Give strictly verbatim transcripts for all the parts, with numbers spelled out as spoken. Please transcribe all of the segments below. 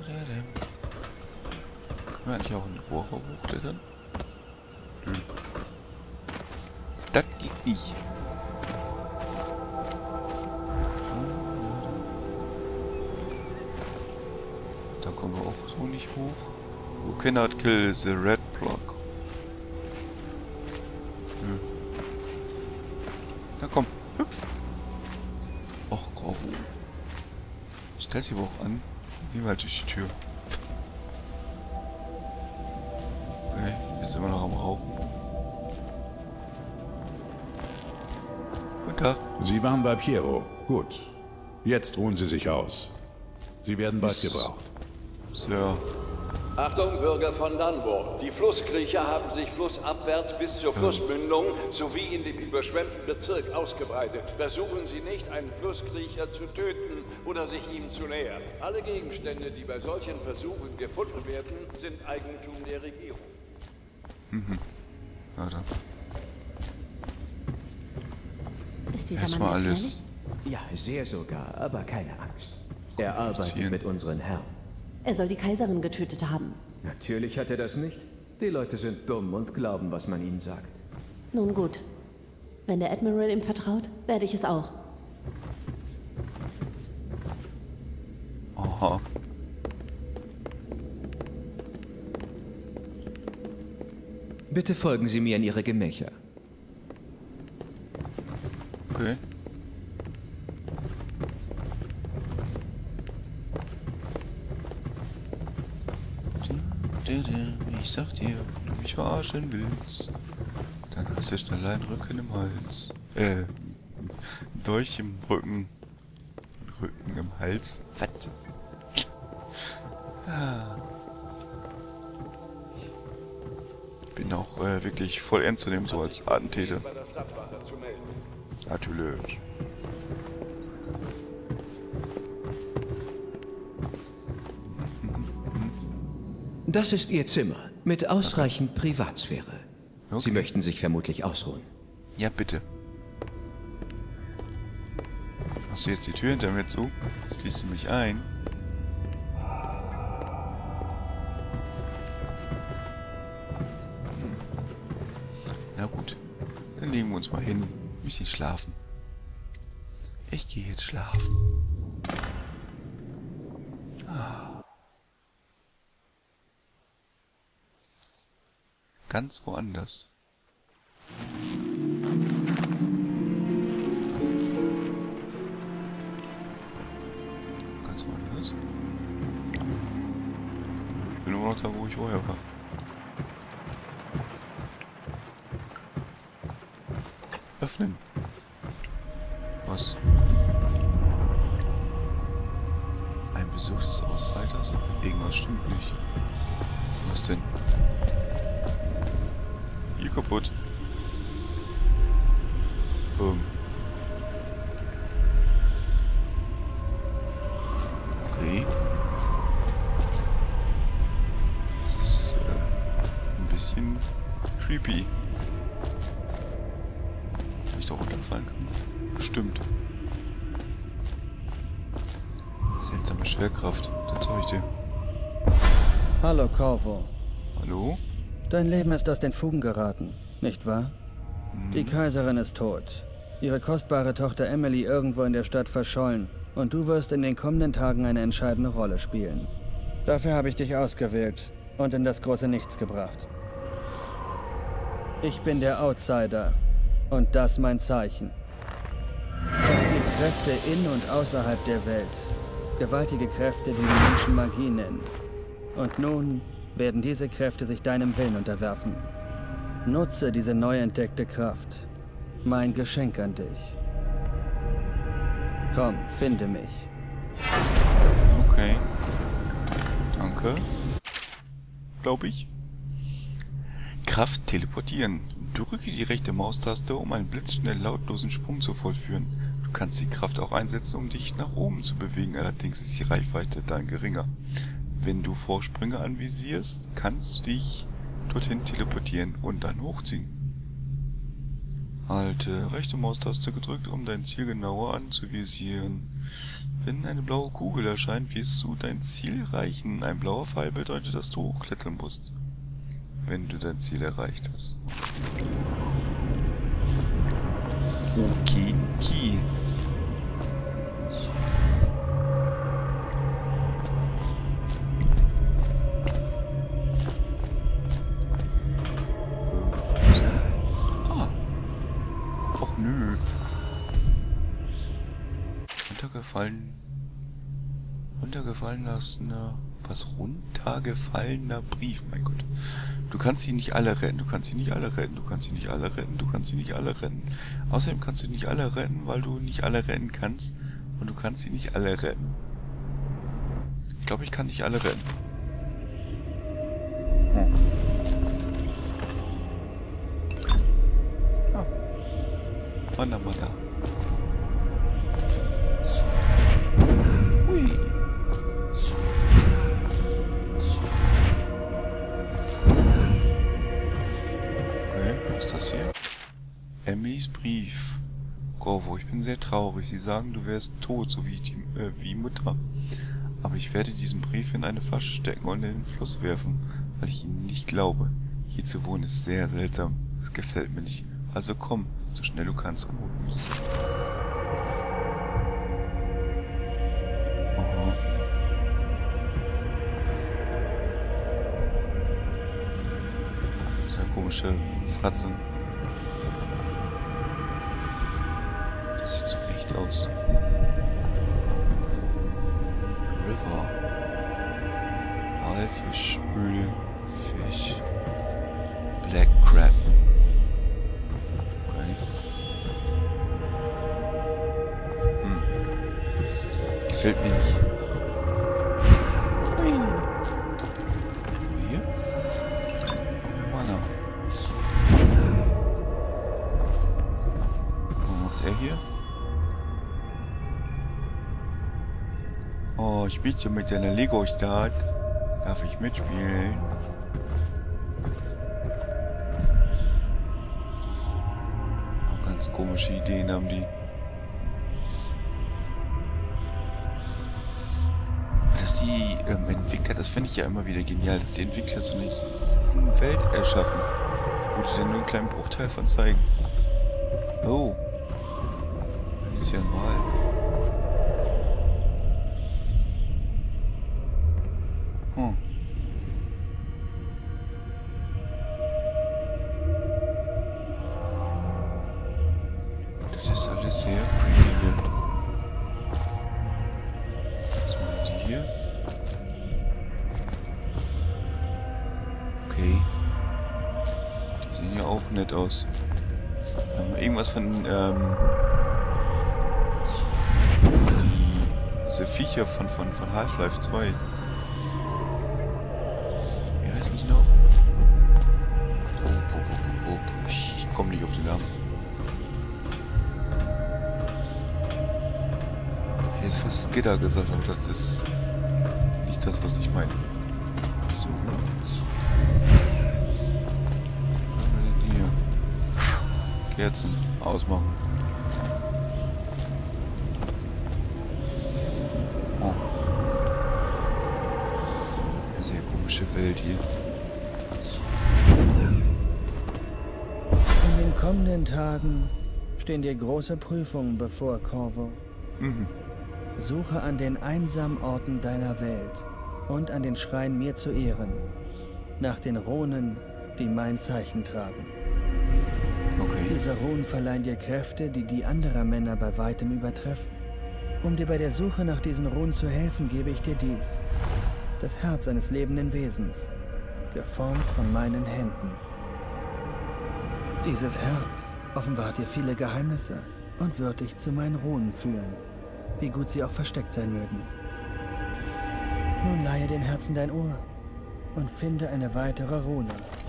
Können wir eigentlich auch in die Rohre hochklettern? Nö. Das geht nicht. Da kommen wir auch so nicht hoch. You cannot kill the red block. Nö. Na komm, hüpf. Och, Grau. Stell sie aber auch an. Gehen wir halt durch die Tür. Okay, er ist immer noch am Rauchen. Guten Tag. Sie waren bei Piero. Gut. Jetzt ruhen Sie sich aus. Sie werden bald Ist- gebraucht. Sir. Achtung, Bürger von Dunwall. Die Flusskriecher haben sich flussabwärts bis zur Flussmündung sowie in dem überschwemmten Bezirk ausgebreitet. Versuchen Sie nicht, einen Flusskriecher zu töten oder sich ihm zu nähern. Alle Gegenstände, die bei solchen Versuchen gefunden werden, sind Eigentum der Regierung. Mhm. Ja, dann. Ist dieser Erstmal Mann alles. Ja, sehr sogar, aber keine Angst. Er arbeitet Konfiszieren. mit unseren Herren. Er soll die Kaiserin getötet haben. Natürlich hat er das nicht. Die Leute sind dumm und glauben, was man ihnen sagt. Nun gut. Wenn der Admiral ihm vertraut, werde ich es auch. Aha. Bitte folgen Sie mir in Ihre Gemächer. Okay. Ich sag dir, wenn du mich verarschen willst, dann hast du schnell einen Rücken im Hals. Äh, Dolch im Rücken. Rücken im Hals. Was? Ah. Bin auch äh, wirklich voll ernst zu nehmen, so als Attentäter. Bei der Stadtwache zu melden. Natürlich. Das ist Ihr Zimmer, mit ausreichend Privatsphäre. Okay. Sie möchten sich vermutlich ausruhen. Ja, bitte. Hast du jetzt die Tür hinter mir zu? Schließt du mich ein? Hm. Na gut. Dann legen wir uns mal hin. Ein bisschen schlafen. Ich gehe jetzt schlafen. Ah. Ganz woanders. Ganz woanders. Ich bin immer noch da, wo ich vorher war. Öffnen. Was? Ein Besuch des Outsiders? Irgendwas stimmt nicht. Was denn? Hier kaputt. Ähm. Okay. Das ist äh, ein bisschen creepy. Wenn ich da runterfallen kann. Bestimmt. Seltsame Schwerkraft. Das sag ich dir. Hallo, Corvo. Hallo? Dein Leben ist aus den Fugen geraten, nicht wahr? Die Kaiserin ist tot. Ihre kostbare Tochter Emily irgendwo in der Stadt verschollen. Und du wirst in den kommenden Tagen eine entscheidende Rolle spielen. Dafür habe ich dich ausgewählt und in das große Nichts gebracht. Ich bin der Outsider. Und das mein Zeichen. Es gibt Kräfte in und außerhalb der Welt. Gewaltige Kräfte, die die Menschen Magie nennen. Und nun werden diese Kräfte sich deinem Willen unterwerfen. Nutze diese neu entdeckte Kraft. Mein Geschenk an dich. Komm, finde mich. Okay. Danke. Glaube ich. Kraft teleportieren. Drücke die rechte Maustaste, um einen blitzschnell lautlosen Sprung zu vollführen. Du kannst die Kraft auch einsetzen, um dich nach oben zu bewegen, allerdings ist die Reichweite dann geringer. Wenn du Vorsprünge anvisierst, kannst du dich dorthin teleportieren und dann hochziehen. Halte rechte Maustaste gedrückt, um dein Ziel genauer anzuvisieren. Wenn eine blaue Kugel erscheint, wirst du dein Ziel erreichen. Ein blauer Pfeil bedeutet, dass du hochklettern musst, wenn du dein Ziel erreicht hast. Okay, okay. Nö. Runtergefallen. Runtergefallen lassener. Was? Runtergefallener Brief, mein Gott. Du kannst sie nicht alle retten, du kannst sie nicht alle retten, du kannst sie nicht alle retten, du kannst sie nicht alle retten. Außerdem kannst du nicht alle retten, weil du nicht alle retten kannst. Und du kannst sie nicht alle retten. Ich glaube, ich kann nicht alle retten. Hm. Mann, Mann, Mann. Hui. Okay, was ist das hier? Emilys Brief. Corvo, ich bin sehr traurig. Sie sagen, du wärst tot, so wie, die, äh, wie Mutter. Aber ich werde diesen Brief in eine Flasche stecken und in den Fluss werfen, weil ich ihnen nicht glaube. Hier zu wohnen ist sehr seltsam. Es gefällt mir nicht. Also komm, so schnell du kannst. Aha. Sehr komische Fratzen. Das sieht so echt aus. River. Walfisch, Öl, Fisch. Black Crab. Gefällt mir nicht. Hui. Was haben wir hier? Mana. Was macht er hier? Oh, ich bitte mit deiner Lego-Stadt. Darf ich mitspielen? Oh, ganz komische Ideen haben die. Dass die ähm, Entwickler, das finde ich ja immer wieder genial, dass die Entwickler so eine riesen Welt erschaffen, wo die dann nur einen kleinen Bruchteil von zeigen. Oh. Das ist ja ein Wal. Hm. Das ist alles sehr creepy hier. Hier. Okay. Die sehen ja auch nett aus. Haben wir irgendwas von, ähm... die... diese Viecher von, von, von Half-Life zwei. Wie heißen die noch? Oh, oh, oh, oh, oh. Ich, ich komme nicht auf den Namen. Hier ist fast Skidder gesagt, aber das ist nicht das, was ich meine. So. Was haben wir denn hier? Kerzen. Ausmachen. Oh. Eine sehr komische Welt hier. In den kommenden Tagen stehen dir große Prüfungen bevor, Corvo. Mhm. Suche an den einsamen Orten deiner Welt und an den Schreien mir zu Ehren, nach den Runen, die mein Zeichen tragen. Okay. Diese Runen verleihen dir Kräfte, die die anderer Männer bei weitem übertreffen. Um dir bei der Suche nach diesen Runen zu helfen, gebe ich dir dies. Das Herz eines lebenden Wesens, geformt von meinen Händen. Dieses Herz offenbart dir viele Geheimnisse und wird dich zu meinen Runen führen, wie gut sie auch versteckt sein mögen. Nun leihe dem Herzen dein Ohr und finde eine weitere Rune.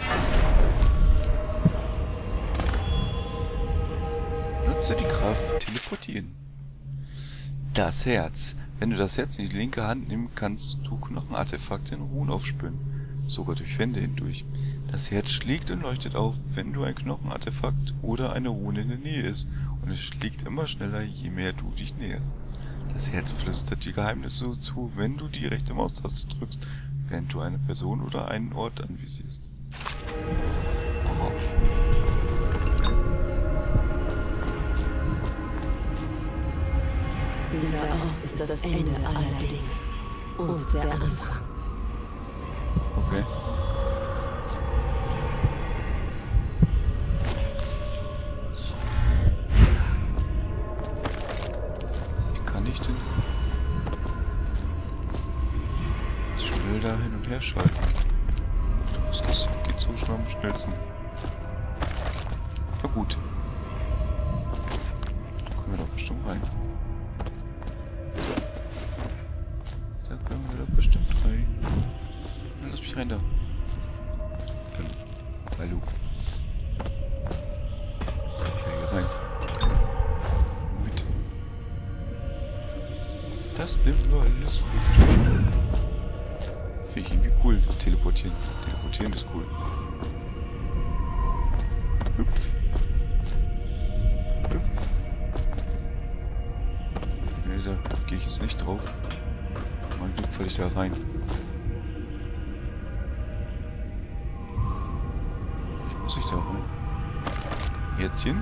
Nutze die Kraft teleportieren. Das Herz. Wenn du das Herz in die linke Hand nimmst, kannst du Knochenartefakte in Runen aufspüren. sogar durch Wände hindurch. Das Herz schlägt und leuchtet auf, wenn du ein Knochenartefakt oder eine Rune in der Nähe ist, und es schlägt immer schneller, je mehr du dich näherst. Das Herz flüstert dir Geheimnisse zu, wenn du die rechte Maustaste drückst, während du eine Person oder einen Ort anvisierst. Aha. Dieser Ort ist das Ende aller Dinge und der Anfang. Okay. Wie kann ich denn schnell da hin und her schalten? Das geht so schnell am schnellsten. Na gut. Da kommen wir doch bestimmt rein. Da können wir doch bestimmt rein. Na, lass mich rein da. Ähm, hallo. Ich will hier rein. Mit. Das nimmt nur alles mit. Finde ich irgendwie cool. Teleportieren. Teleportieren ist cool. Hüpf. Hüpf. Nee, da gehe ich jetzt nicht drauf. Mein Glück falle ich da rein. Wie muss ich da rein? Jetzt hin?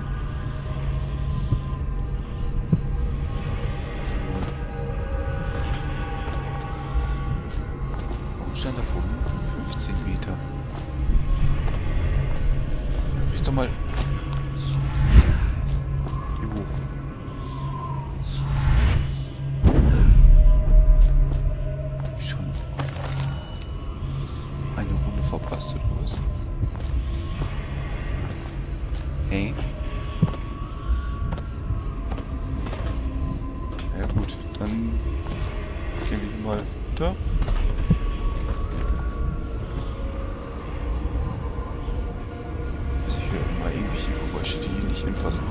Warum stand da vorne? fünfzehn Meter. Lass mich doch mal hier hoch. Hab ich schon eine Runde verpasst oder was? Hey? Ja gut, dann gehen wir hier mal da. Also ich höre immer irgendwelche Geräusche, die hier nicht hinpassen.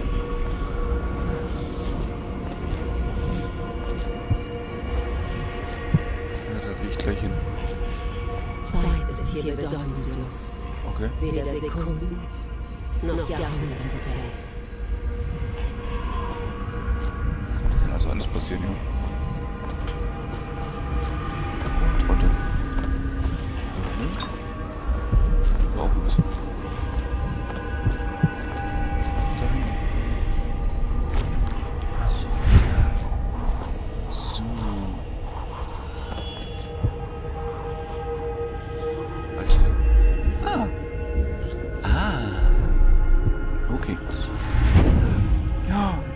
Ja, da gehe ich gleich hin. Zeit ist hier bedeutungslos. Okay. Weder Sekunden noch Jahrhunderte zählen. Kann also alles passieren, ja. Und runter. Öffnen. Auch was. Dahin. So. Warte. Ah. Ah. Okay. Ja.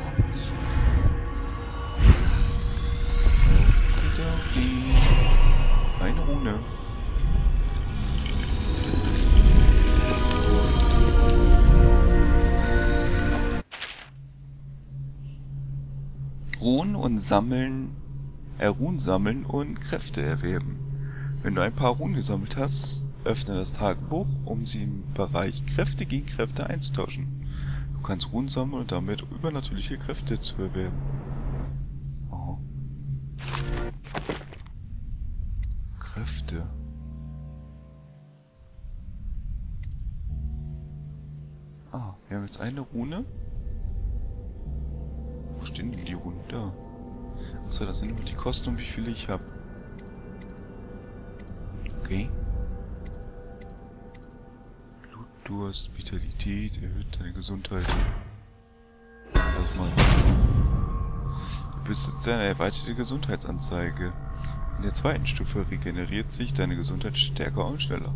Eine Rune. Ruhen und sammeln, äh, Ruhen sammeln und Kräfte erwerben. Wenn du ein paar Runen gesammelt hast, öffne das Tagebuch, um sie im Bereich Kräfte gegen Kräfte einzutauschen. Du kannst Runen sammeln und damit übernatürliche Kräfte zu erwerben. Oh. Kräfte. Ah, wir haben jetzt eine Rune. Wo stehen denn die Runen? Da. Achso, das sind nur die Kosten und wie viele ich habe. Okay. Blutdurst, Vitalität, erhöht deine Gesundheit. Lass mal. Du besitzt eine erweiterte Gesundheitsanzeige. In der zweiten Stufe regeneriert sich deine Gesundheit stärker und schneller.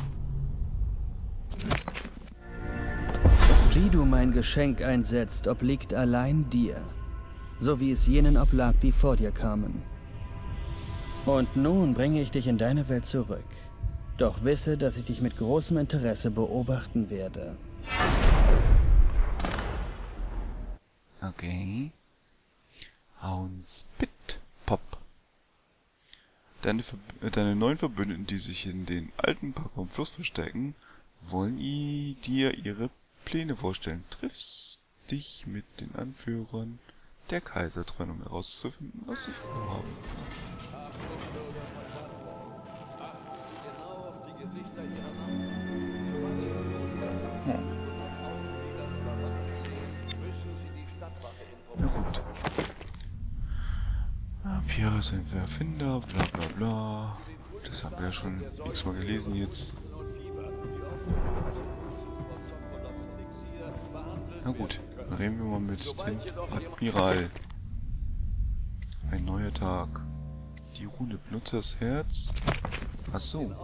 Wie du mein Geschenk einsetzt, obliegt allein dir, so wie es jenen oblag, die vor dir kamen. Und nun bringe ich dich in deine Welt zurück. Doch wisse, dass ich dich mit großem Interesse beobachten werde. Okay. Houndspit Pop. Deine, deine neuen Verbündeten, die sich in den alten Park am Fluss verstecken, wollen dir ihre Pläne vorstellen. Triffst dich mit den Anführern der Kaisertreuen, um herauszufinden, was sie vorhaben. Hm. Na gut. Ah, Pierre ist ein Erfinder, bla bla bla. Das haben wir ja schon x-mal gelesen jetzt. Na gut, dann reden wir mal mit dem Admiral. Ein neuer Tag. Die Rune Benutzers Herz. Ach so.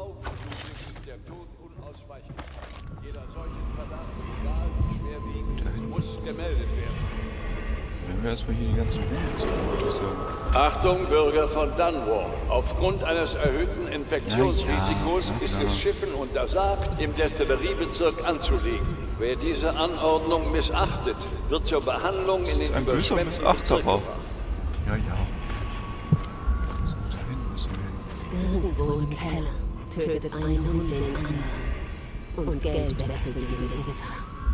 Dahin muss gemeldet werden. Wenn wir erstmal hier die ganzen Runen suchen, würde ich sagen. Achtung, Bürger von Dunwall. Aufgrund eines erhöhten Infektionsrisikos Ja, ja, ist ja. es Schiffen untersagt, im Destilleriebezirk anzulegen. Wer diese Anordnung missachtet, wird zur Behandlung Das in ist den ein böser überschwemmten Missachter, Bezirken war. Ja, ja. So, dahin müssen wir hin. Irgendwo im Keller tötet ein Hund den anderen. Und Geld wechselt den Besitzer.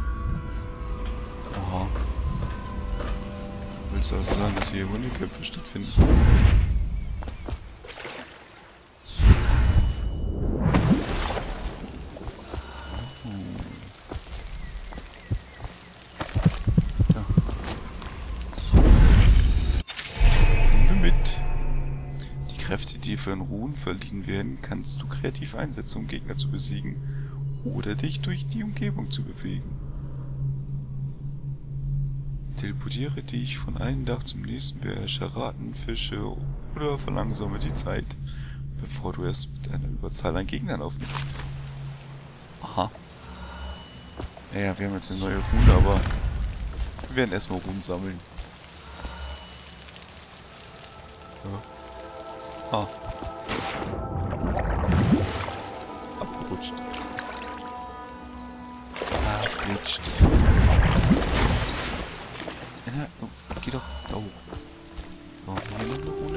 Aha. Willst du also sagen, dass hier Hundekämpfe stattfinden? Da. Nehmen wir mit. Die Kräfte, die für einen Ruhen verliehen werden, kannst du kreativ einsetzen, um Gegner zu besiegen oder dich durch die Umgebung zu bewegen. Teleportiere dich von einem Dach zum nächsten, beherrsche Ratten, Fische oder verlangsame die Zeit, bevor du es mit einer Überzahl an Gegnern aufnimmst. Aha. Naja, wir haben jetzt eine neue Rune, aber wir werden erstmal Runen sammeln. Ja. Ah. Abgerutscht. Abgerutscht. Ja, oh, geh doch da hoch. So, haben wir hier noch eine Rune?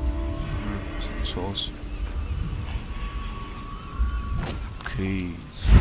Nö, sieht nicht so aus. Okay.